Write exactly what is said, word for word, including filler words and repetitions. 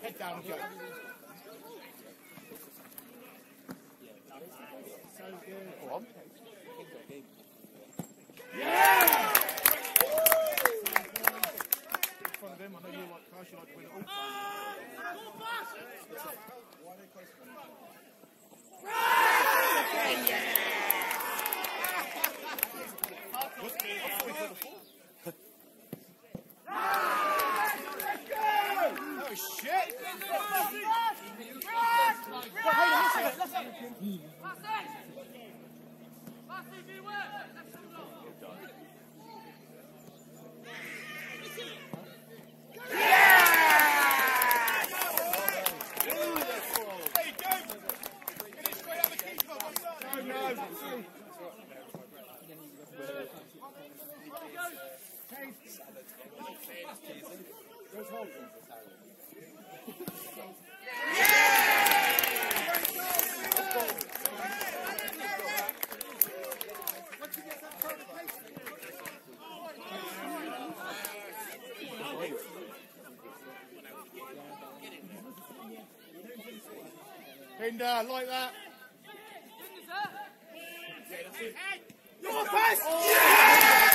Head down and go. So good. Go on. Yeah! In front of him, I know you like Christ, you like to win it all. Why are they close to him? Oh shit! Pinder, like that. Your pass! Yeah!